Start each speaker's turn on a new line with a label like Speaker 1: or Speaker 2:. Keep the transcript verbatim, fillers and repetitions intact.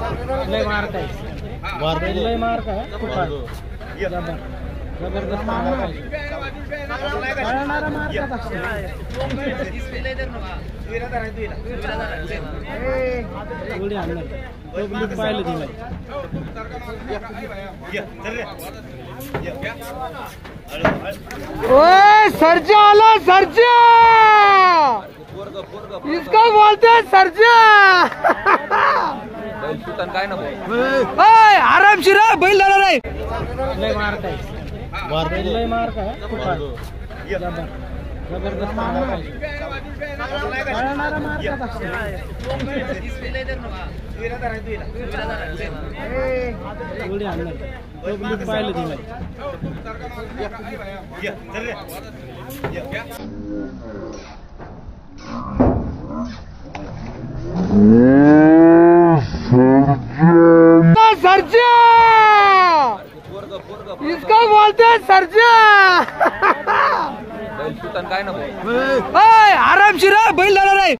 Speaker 1: लय मार्क आहे लय मार्क आहे खूप आहे जबरदस्त मार्क आहे पळणारा मार्क असतो एवढी आणणार पब्लिक पाहिलं दिलं ओए सर्जा आला सर्जा इसका बोलते हैं सर्जा
Speaker 2: बैल सुतान काय ना भाई
Speaker 1: आराम शिरा बैल झाला नाही लय मार्क आहे लय मार्क आहे खूप आहे जबरदस्त मार्क आहे पळणारा मार्क असतो एवढी आणणार पब्लिक पाहिलं दिलं सर्जा इसका बोलते हैं सर्जा
Speaker 2: बैल सुतान काय ना भाई
Speaker 1: आराम शिरा बैल झाला नाही